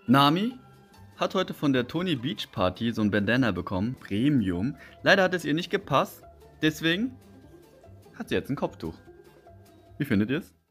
Nami hat heute von der Tony Beach Party so ein Bandana bekommen, Premium. Leider hat es ihr nicht gepasst, deswegen hat sie jetzt ein Kopftuch. Wie findet ihr's?